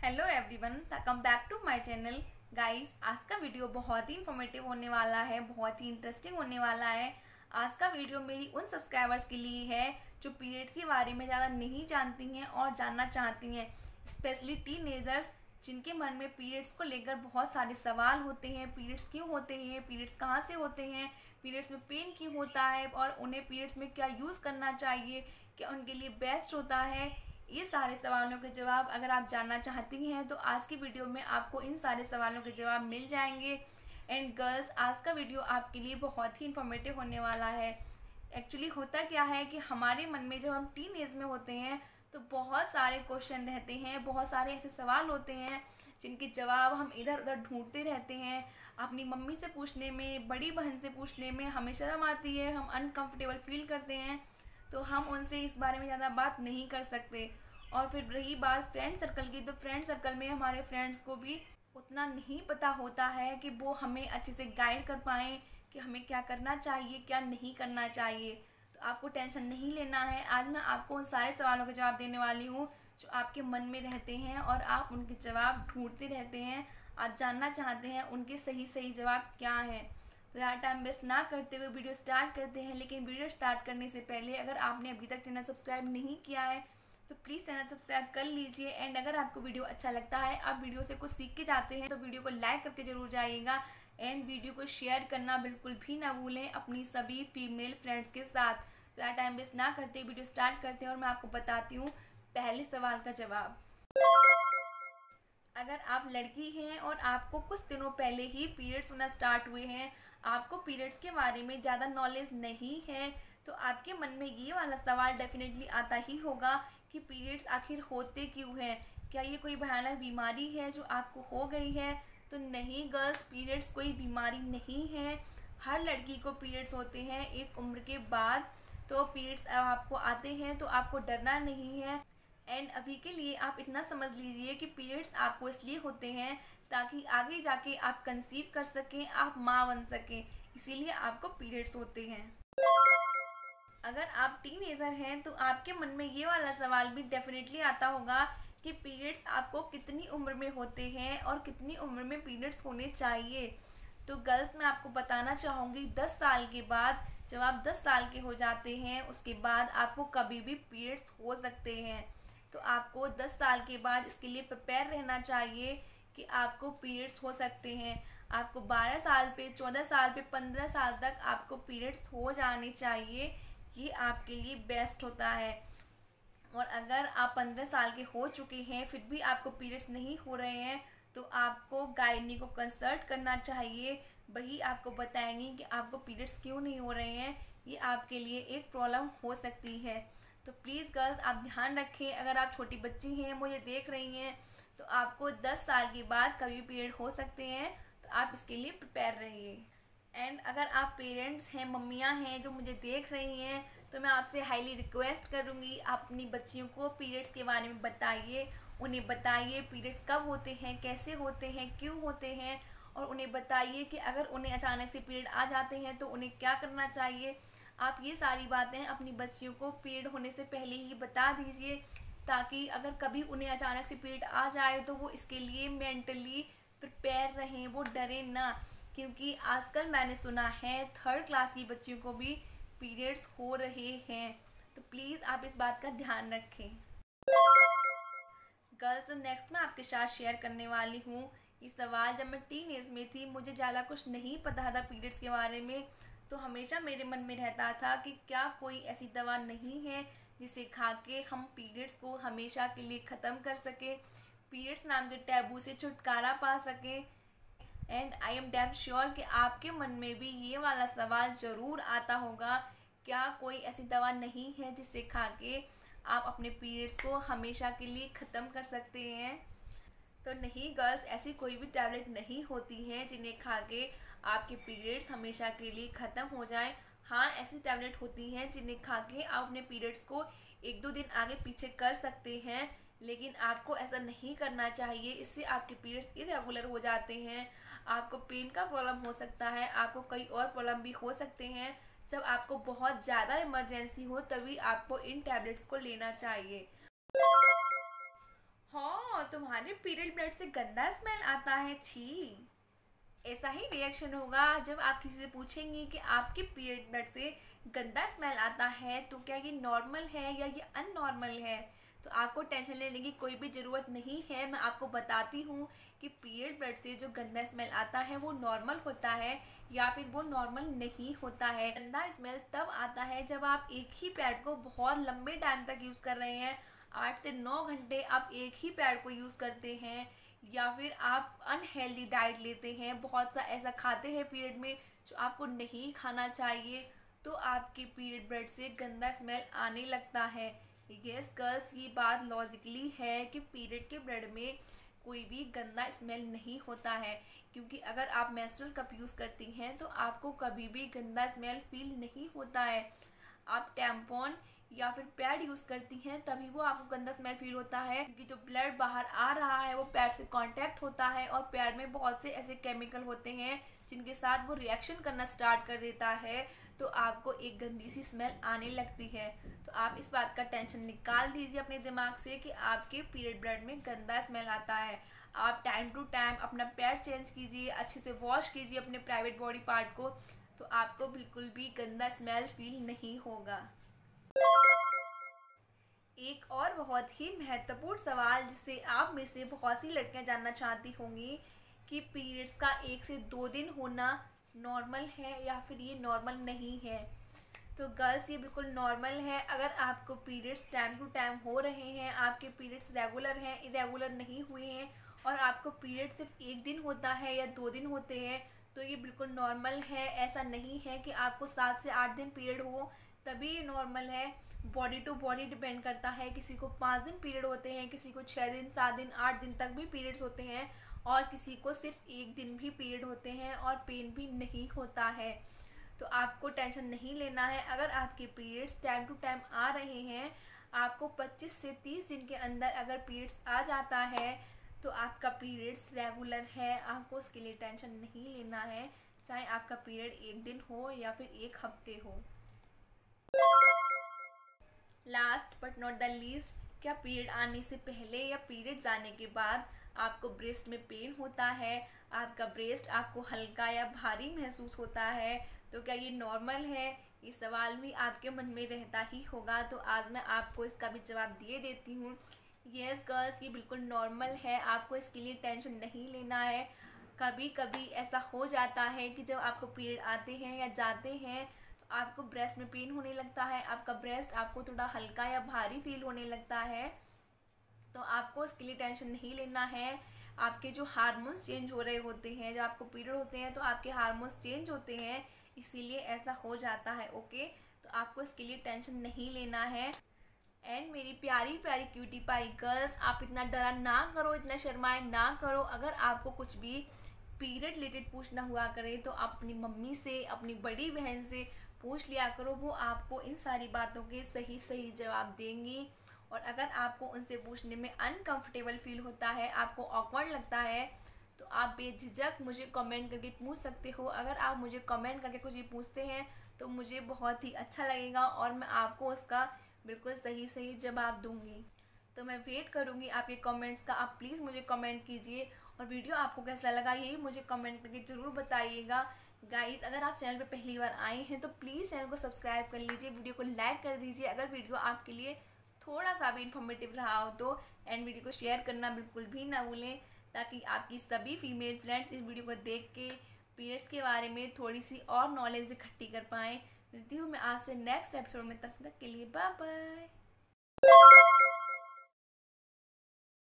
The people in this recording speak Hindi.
Hello everyone, welcome back to my channel. Guys, आज का वीडियो बहुत ही इन्फॉर्मेटिव होने वाला है, बहुत ही इंटरेस्टिंग होने वाला है। आज का वीडियो मेरी उन सब्सक्राइबर्स के लिए है जो पीरियड्स के बारे में ज़्यादा नहीं जानती हैं और जानना चाहती हैं, स्पेशली टीनेजर्स जिनके मन में पीरियड्स को लेकर बहुत सारे सवाल होते हैं। पीरियड्स क्यों होते हैं, पीरियड्स कहाँ से होते हैं, पीरियड्स में पेन क्यों होता है और उन्हें पीरियड्स में क्या यूज़ करना चाहिए, क्या उनके लिए बेस्ट होता है। ये सारे सवालों के जवाब अगर आप जानना चाहती हैं तो आज की वीडियो में आपको इन सारे सवालों के जवाब मिल जाएंगे। एंड गर्ल्स, आज का वीडियो आपके लिए बहुत ही इन्फॉर्मेटिव होने वाला है। एक्चुअली होता क्या है कि हमारे मन में जब हम टीन एज में होते हैं तो बहुत सारे क्वेश्चन रहते हैं, बहुत सारे ऐसे सवाल होते हैं जिनके जवाब हम इधर उधर ढूंढते रहते हैं। अपनी मम्मी से पूछने में, बड़ी बहन से पूछने में हमें शर्म आती है, हम अनकंफर्टेबल फील करते हैं, तो हम उनसे इस बारे में ज़्यादा बात नहीं कर सकते। और फिर रही बात फ्रेंड सर्कल की, तो फ्रेंड सर्कल में हमारे फ्रेंड्स को भी उतना नहीं पता होता है कि वो हमें अच्छे से गाइड कर पाएँ कि हमें क्या करना चाहिए, क्या नहीं करना चाहिए। तो आपको टेंशन नहीं लेना है। आज मैं आपको उन सारे सवालों के जवाब देने वाली हूँ जो आपके मन में रहते हैं और आप उनके जवाब ढूंढते रहते हैं। आप जानना चाहते हैं उनके सही सही जवाब क्या हैं। तो यार, टाइम वेस्ट ना करते हुए वीडियो स्टार्ट करते हैं। लेकिन वीडियो स्टार्ट करने से पहले अगर आपने अभी तक चैनल सब्सक्राइब नहीं किया है तो प्लीज़ चैनल सब्सक्राइब कर लीजिए। एंड अगर आपको वीडियो अच्छा लगता है, आप वीडियो से कुछ सीख के जाते हैं, तो वीडियो को लाइक करके जरूर जाइएगा। एंड वीडियो को शेयर करना बिल्कुल भी ना भूलें अपनी सभी फीमेल फ्रेंड्स के साथ। तो यार, टाइम वेस्ट ना करते वीडियो स्टार्ट करते हैं और मैं आपको बताती हूँ पहले सवाल का जवाब। अगर आप लड़की हैं और आपको कुछ दिनों पहले ही पीरियड्स होना स्टार्ट हुए हैं, आपको पीरियड्स के बारे में ज़्यादा नॉलेज नहीं है, तो आपके मन में ये वाला सवाल डेफिनेटली आता ही होगा कि पीरियड्स आखिर होते क्यों हैं। क्या ये कोई भयानक बीमारी है जो आपको हो गई है? तो नहीं गर्ल्स, पीरियड्स कोई बीमारी नहीं है। हर लड़की को पीरियड्स होते हैं एक उम्र के बाद। तो पीरियड्स आपको आते हैं तो आपको डरना नहीं है। एंड अभी के लिए आप इतना समझ लीजिए कि पीरियड्स आपको इसलिए होते हैं ताकि आगे जाके आप कंसीव कर सकें, आप माँ बन सकें, इसीलिए आपको पीरियड्स होते हैं। अगर आप टीनेजर हैं तो आपके मन में ये वाला सवाल भी डेफिनेटली आता होगा कि पीरियड्स आपको कितनी उम्र में होते हैं और कितनी उम्र में पीरियड्स होने चाहिए। तो गर्ल्स, मैं आपको बताना चाहूँगी 10 साल के बाद, जब आप 10 साल के हो जाते हैं उसके बाद आपको कभी भी पीरियड्स हो सकते हैं। तो आपको 10 साल के बाद इसके लिए प्रिपेयर रहना चाहिए कि आपको पीरियड्स हो सकते हैं। आपको 12 साल पे, 14 साल पे, 15 साल तक आपको पीरियड्स हो जाने चाहिए। ये आपके लिए बेस्ट होता है। और अगर आप 15 साल के हो चुके हैं फिर भी आपको पीरियड्स नहीं हो रहे हैं तो आपको गाइनी को कंसल्ट करना चाहिए। वही आपको बताएंगी कि आपको पीरियड्स क्यों नहीं हो रहे हैं। ये आपके लिए एक प्रॉब्लम हो सकती है। तो प्लीज़ गर्ल्स, आप ध्यान रखें। अगर आप छोटी बच्ची हैं, मुझे देख रही हैं, तो आपको 10 साल के बाद कभी पीरियड हो सकते हैं, तो आप इसके लिए प्रिपेयर रहिए। एंड अगर आप पेरेंट्स हैं, मम्मियाँ हैं जो मुझे देख रही हैं, तो मैं आपसे हाईली रिक्वेस्ट करूँगी आप अपनी बच्चियों को पीरियड्स के बारे में बताइए। उन्हें बताइए पीरियड्स कब होते हैं, कैसे होते हैं, क्यों होते हैं, और उन्हें बताइए कि अगर उन्हें अचानक से पीरियड आ जाते हैं तो उन्हें क्या करना चाहिए। आप ये सारी बातें अपनी बच्चियों को पीरियड होने से पहले ही बता दीजिए, ताकि अगर कभी उन्हें अचानक से पीरियड आ जाए तो वो इसके लिए मेंटली प्रिपेयर रहें, वो डरे ना। क्योंकि आजकल मैंने सुना है 3rd क्लास की बच्चियों को भी पीरियड्स हो रहे हैं। तो प्लीज़ आप इस बात का ध्यान रखें। गर्ल्स, तो नेक्स्ट मैं आपके साथ शेयर करने वाली हूँ ये सवाल। जब मैं टीन एज में थी, मुझे ज़्यादा कुछ नहीं पता था पीरियड्स के बारे में, तो हमेशा मेरे मन में रहता था कि क्या कोई ऐसी दवा नहीं है जिसे खा के हम पीरियड्स को हमेशा के लिए ख़त्म कर सके, पीरियड्स नाम के टैबू से छुटकारा पा सके। And I am damn sure कि आपके मन में भी ये वाला सवाल ज़रूर आता होगा, क्या कोई ऐसी दवा नहीं है जिसे खा के आप अपने पीरियड्स को हमेशा के लिए ख़त्म कर सकते हैं। तो नहीं गर्ल्स, ऐसी कोई भी टैबलेट नहीं होती हैं जिन्हें खा के आपके पीरियड्स हमेशा के लिए ख़त्म हो जाए। हाँ, ऐसी टैबलेट होती हैं जिन्हें खा के आप अपने पीरियड्स को 1-2 दिन आगे पीछे कर सकते हैं, लेकिन आपको ऐसा नहीं करना चाहिए। इससे आपके पीरियड्स इरेगुलर हो जाते हैं, आपको पेन का प्रॉब्लम हो सकता है, आपको कई और प्रॉब्लम भी हो सकते हैं। जब आपको बहुत ज़्यादा इमरजेंसी हो तभी आपको इन टैबलेट्स को लेना चाहिए। हाँ, तुम्हारे पीरियड ब्लड से गंदा स्मेल आता है, छी। ऐसा ही रिएक्शन होगा जब आप किसी से पूछेंगे कि आपके पीरियड ब्लड से गंदा स्मेल आता है तो क्या ये नॉर्मल है या ये अननॉर्मल है। तो आपको टेंशन लेने की कोई भी ज़रूरत नहीं है। मैं आपको बताती हूँ कि पीरियड ब्लड से जो गंदा स्मेल आता है वो नॉर्मल होता है या फिर वो नॉर्मल नहीं होता है। गंदा स्मेल तब आता है जब आप एक ही पैड को बहुत लंबे टाइम तक यूज़ कर रहे हैं, 8 से 9 घंटे आप एक ही पैड को यूज़ करते हैं, या फिर आप अनहेल्दी डाइट लेते हैं, बहुत सा ऐसा खाते हैं पीरियड में जो आपको नहीं खाना चाहिए, तो आपके पीरियड ब्लड से गंदा स्मेल आने लगता है। यस गर्ल्स, ये बात लॉजिकली है कि पीरियड के ब्लड में कोई भी गंदा स्मेल नहीं होता है, क्योंकि अगर आप मेंस्ट्रुअल कप यूज़ करती हैं तो आपको कभी भी गंदा स्मेल फील नहीं होता है। आप टैम्पॉन या फिर पैड यूज़ करती हैं तभी वो आपको गंदा स्मेल फील होता है, क्योंकि जो ब्लड बाहर आ रहा है वो पैड से कांटेक्ट होता है और पैड में बहुत से ऐसे केमिकल होते हैं जिनके साथ वो रिएक्शन करना स्टार्ट कर देता है, तो आपको एक गंदी सी स्मेल आने लगती है। तो आप इस बात का टेंशन निकाल दीजिए अपने दिमाग से कि आपके पीरियड ब्लड में गंदा स्मेल आता है। आप टाइम टू टाइम अपना पैड चेंज कीजिए, अच्छे से वॉश कीजिए अपने प्राइवेट बॉडी पार्ट को, तो आपको बिल्कुल भी गंदा स्मेल फील नहीं होगा। एक और बहुत ही महत्वपूर्ण सवाल जिसे आप में से बहुत सी लड़कियां जानना चाहती होंगी कि पीरियड्स का 1 से 2 दिन होना नॉर्मल है या फिर ये नॉर्मल नहीं है। तो गर्ल्स, ये बिल्कुल नॉर्मल है। अगर आपको पीरियड्स टाइम टू टाइम हो रहे हैं, आपके पीरियड्स रेगुलर हैं, इरेगुलर नहीं हुए हैं, और आपको पीरियड सिर्फ 1 दिन होता है या 2 दिन होते हैं, तो ये बिल्कुल नॉर्मल है। ऐसा नहीं है कि आपको 7 से 8 दिन पीरियड हो तभी ये नॉर्मल है। बॉडी टू बॉडी डिपेंड करता है। किसी को 5 दिन पीरियड होते हैं, किसी को 6 दिन, 7 दिन, 8 दिन तक भी पीरियड्स होते हैं, और किसी को सिर्फ 1 दिन भी पीरियड होते हैं और पेन भी नहीं होता है। तो आपको टेंशन नहीं लेना है। अगर आपके पीरियड्स टाइम टू टाइम आ रहे हैं, आपको 25 से 30 दिन के अंदर अगर पीरियड्स आ जाता है तो आपका पीरियड्स रेगुलर है। आपको उसके लिए टेंशन नहीं लेना है, चाहे आपका पीरियड 1 दिन हो या फिर 1 हफ्ते हो। Last but not the least, क्या पीरियड आने से पहले या पीरियड्स आने के बाद आपको ब्रेस्ट में पेन होता है, आपका ब्रेस्ट आपको हल्का या भारी महसूस होता है, तो क्या ये नॉर्मल है? ये सवाल भी आपके मन में रहता ही होगा। तो आज मैं आपको इसका भी जवाब दे देती हूँ। यस गर्ल्स, ये बिल्कुल नॉर्मल है। आपको इसके लिए टेंशन नहीं लेना है। कभी कभी ऐसा हो जाता है कि जब आपको पीरियड आते हैं या जाते हैं तो आपको ब्रेस्ट में पेन होने लगता है, आपका ब्रेस्ट आपको थोड़ा हल्का या भारी फील होने लगता है, तो आपको इसके लिए टेंशन नहीं लेना है। आपके जो हार्मोन्स चेंज हो रहे होते हैं, जब आपको पीरियड होते हैं तो आपके हार्मोन्स चेंज होते हैं, इसीलिए ऐसा हो जाता है। ओके, तो आपको इसके लिए टेंशन नहीं लेना है। एंड मेरी प्यारी प्यारी क्यूटी पाई गर्ल्स, आप इतना डरा ना करो, इतना शर्माए ना करो। अगर आपको कुछ भी पीरियड रिलेटेड पूछना हुआ करे तो आप अपनी मम्मी से, अपनी बड़ी बहन से पूछ लिया करो, वो आपको इन सारी बातों के सही सही जवाब देंगी। और अगर आपको उनसे पूछने में अनकंफर्टेबल फील होता है, आपको ऑकवर्ड लगता है, तो आप बेझिझक मुझे कमेंट करके पूछ सकते हो। अगर आप मुझे कमेंट करके कुछ भी पूछते हैं तो मुझे बहुत ही अच्छा लगेगा और मैं आपको उसका बिल्कुल सही सही जवाब दूंगी। तो मैं वेट करूंगी आपके कमेंट्स का। आप प्लीज़ मुझे कमेंट कीजिए, और वीडियो आपको कैसा लगा यही मुझे कमेंट करके ज़रूर बताइएगा। गाइस, अगर आप चैनल पर पहली बार आए हैं तो प्लीज़ चैनल को सब्सक्राइब कर लीजिए, वीडियो को लाइक कर दीजिए अगर वीडियो आपके लिए थोड़ा सा भी इन्फॉर्मेटिव रहा हो तो, एंड वीडियो को शेयर करना बिल्कुल भी ना भूलें, ताकि आपकी सभी फीमेल फ्रेंड्स इस वीडियो को देख के पीरियड्स के बारे में थोड़ी सी और नॉलेज इकट्ठी कर पाएँ। मिलती हूँ मैं आपसे नेक्स्ट एपिसोड में, तब तक के लिए बाय बाय।